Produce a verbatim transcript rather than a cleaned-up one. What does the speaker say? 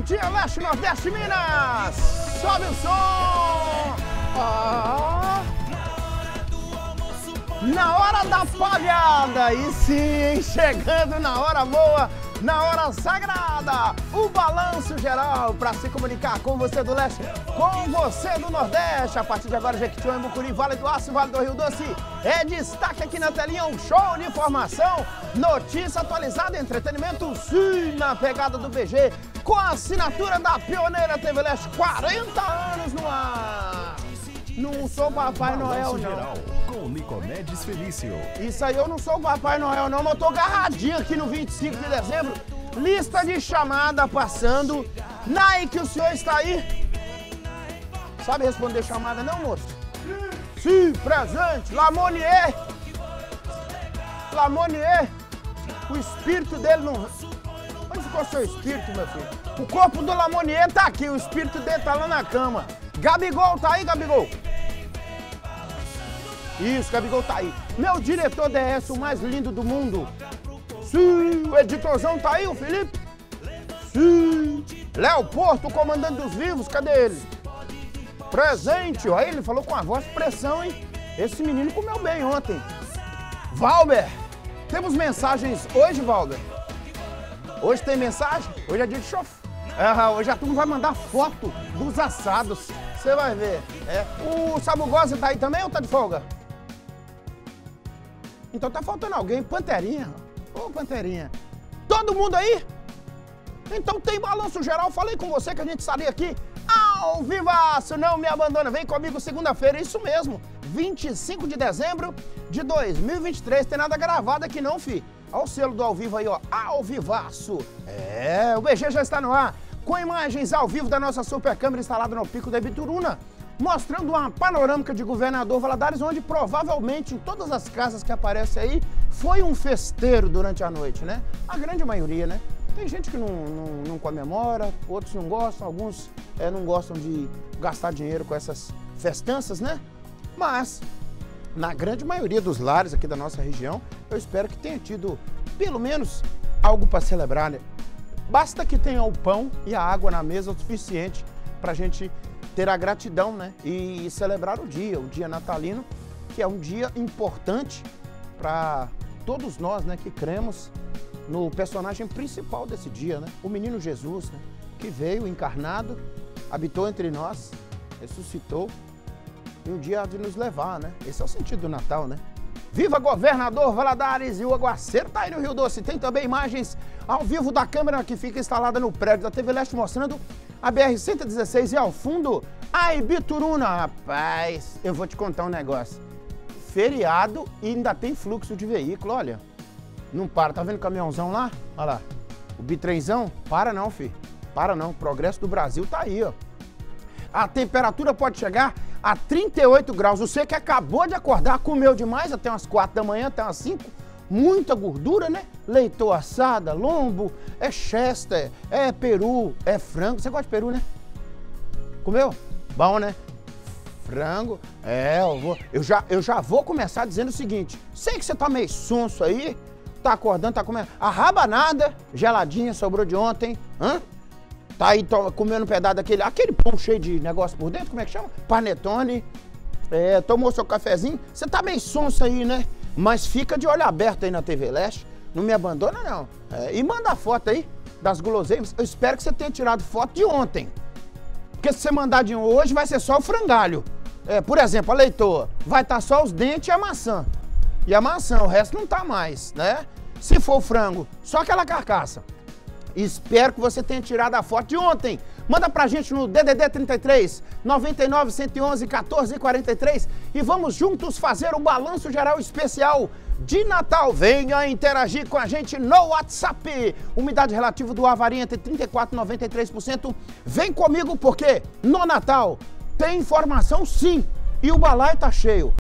dia, Leste, Nordeste, Minas! Sobe o som! Ah. Na hora da palhada, e sim, chegando na hora boa, na hora sagrada, o balanço geral para se comunicar com você do Leste, com você do Nordeste. A partir de agora, Jequitinhonha, Mucuri, Vale do Aço, Vale do Rio Doce, é destaque aqui na telinha, um show de informação, notícia atualizada, entretenimento, sim, na pegada do B G, com a assinatura da pioneira T V Leste, quarenta anos no ar. Não sou Papai Noel, não. Com Nicomedes Felício. Isso aí, eu não sou Papai Noel, não, mas eu tô agarradinho aqui no vinte e cinco de dezembro. Lista de chamada passando. Nike, o senhor está aí? Sabe responder chamada, não, moço? Sim, presente. Lamonier. Lamonier. O espírito dele não... Onde ficou seu espírito, meu filho? O corpo do Lamonier tá aqui, o espírito dele tá lá na cama. Gabigol, tá aí, Gabigol? Isso, Gabigol tá aí. Meu diretor D S, o mais lindo do mundo. Sim, o editorzão tá aí, o Felipe? Sim. Léo Porto, o comandante dos vivos, cadê ele? Presente, ó, ele falou com a voz de pressão, hein? Esse menino comeu bem ontem. Valber, temos mensagens hoje, Valber? Hoje tem mensagem? Hoje é dia de chofre. Ah, hoje a turma vai mandar foto dos assados. Você vai ver. É. O Sabugosa tá aí também ou tá de folga? Então tá faltando alguém. Panterinha. Ô, Panterinha. Todo mundo aí? Então tem balanço geral. Falei com você que a gente estaria aqui ao vivaço. Não me abandona. Vem comigo segunda-feira. Isso mesmo. vinte e cinco de dezembro de dois mil e vinte e três. Tem nada gravado aqui não, fi. Olha o selo do ao vivo aí, ó. Ao vivaço. É, o B G já está no ar. Com imagens ao vivo da nossa super câmera instalada no Pico da Ibituruna, mostrando uma panorâmica de Governador Valadares, onde provavelmente em todas as casas que aparecem aí, foi um festeiro durante a noite, né? A grande maioria, né? Tem gente que não, não, não comemora, outros não gostam, alguns é, não gostam de gastar dinheiro com essas festanças, né? Mas, na grande maioria dos lares aqui da nossa região, eu espero que tenha tido, pelo menos, algo para celebrar, né? Basta que tenha o pão e a água na mesa o suficiente para a gente ter a gratidão, né? E celebrar o dia, o dia natalino, que é um dia importante para todos nós, né? Que cremos no personagem principal desse dia, né? O menino Jesus, né? Que veio encarnado, habitou entre nós, ressuscitou e um dia há de nos levar, né? Esse é o sentido do Natal, né? Viva Governador Valadares e o aguaceiro tá aí no Rio Doce. Tem também imagens ao vivo da câmera que fica instalada no prédio da T V Leste, mostrando a B R cento e dezesseis e ao fundo a Ibituruna. Rapaz, eu vou te contar um negócio. Feriado e ainda tem fluxo de veículo, olha. Não para, tá vendo o caminhãozão lá? Olha lá, o bitrenzão. Para não, filho. Para não, o progresso do Brasil tá aí, ó. A temperatura pode chegar a trinta e oito graus. Você que acabou de acordar, comeu demais até umas quatro da manhã, até umas cinco. Muita gordura, né? Leitão assada, lombo, é chester, é peru, é frango. Você gosta de peru, né? Comeu? Bom, né? Frango. É, eu, vou, eu, já, eu já vou começar dizendo o seguinte. Sei que você tá meio sonso aí, tá acordando, tá comendo. A rabanada, geladinha, sobrou de ontem. Hã? Tá aí to, comendo um pedaço daquele, aquele pão cheio de negócio por dentro, como é que chama? Panetone. É, tomou seu cafezinho. Você tá meio sonso aí, né? Mas fica de olho aberto aí na T V Leste. Não me abandona, não. É, e manda a foto aí das guloseimas. Eu espero que você tenha tirado foto de ontem. Porque se você mandar de hoje, vai ser só o frangalho. É, por exemplo, a leitoa. Vai estar tá só os dentes e a maçã. E a maçã, o resto não tá mais, né? Se for o frango, só aquela carcaça. Espero que você tenha tirado a foto de ontem. Manda pra gente no D D D trinta e três, noventa e nove, cento e onze, quatorze, quarenta e três e vamos juntos fazer o balanço geral especial de Natal. Venha interagir com a gente no WhatsApp. Umidade relativa do ar varia entre trinta e quatro e noventa e três por cento. Vem comigo porque no Natal tem informação sim e o balaio tá cheio.